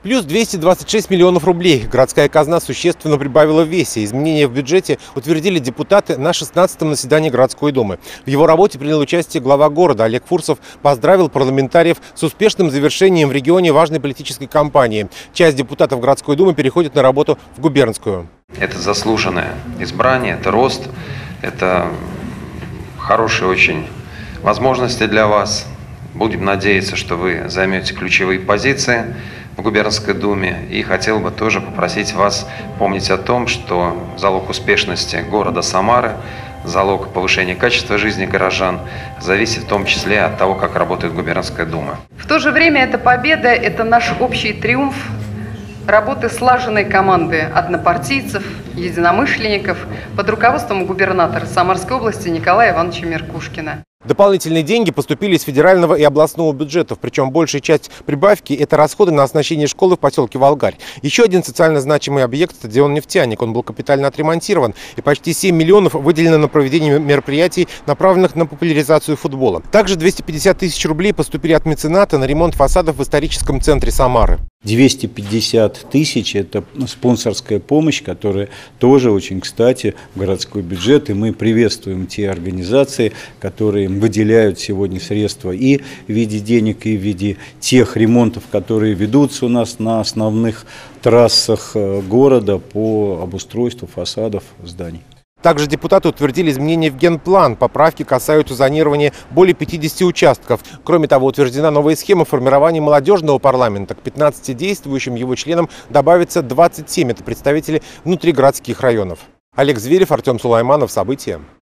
Плюс 226 миллионов рублей. Городская казна существенно прибавила в весе. Изменения в бюджете утвердили депутаты на 16-м заседании городской думы. В его работе принял участие глава города Олег Фурсов, поздравил парламентариев с успешным завершением в регионе важной политической кампании. Часть депутатов городской думы переходит на работу в губернскую. Это заслуженное избрание, это рост, это хорошие очень возможности для вас. Будем надеяться, что вы займете ключевые позиции в губернской думе. И хотел бы тоже попросить вас помнить о том, что залог успешности города Самары, залог повышения качества жизни горожан зависит в том числе от того, как работает губернская дума. В то же время эта победа – это наш общий триумф работы слаженной команды однопартийцев, единомышленников под руководством губернатора Самарской области Николая Ивановича Меркушкина. Дополнительные деньги поступили из федерального и областного бюджетов, причем большая часть прибавки – это расходы на оснащение школы в поселке Волгарь. Еще один социально значимый объект – стадион «Нефтяник». Он был капитально отремонтирован, и почти 7 миллионов выделено на проведение мероприятий, направленных на популяризацию футбола. Также 250 тысяч рублей поступили от мецената на ремонт фасадов в историческом центре Самары. 250 тысяч – это спонсорская помощь, которая тоже очень кстати в городской бюджет. И мы приветствуем те организации, которые выделяют сегодня средства и в виде денег, и в виде тех ремонтов, которые ведутся у нас на основных трассах города по обустройству фасадов зданий. Также депутаты утвердили изменения в генплан. Поправки касаются зонирования более 50 участков. Кроме того, утверждена новая схема формирования молодежного парламента. К 15 действующим его членам добавится 27. Это представители внутригородских районов. Олег Зверев, Артем Сулайманов. События.